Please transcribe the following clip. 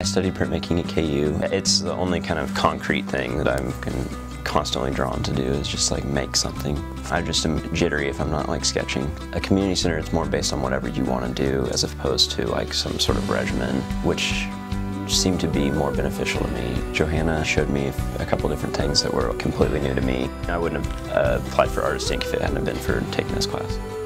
I studied printmaking at KU. It's the only kind of concrete thing that I'm constantly drawn to do is just like make something. I just am jittery if I'm not like sketching. A community center is more based on whatever you want to do as opposed to like some sort of regimen, which seemed to be more beneficial to me. Johanna showed me a couple different things that were completely new to me. I wouldn't have applied for Artist Inc. if it hadn't been for taking this class.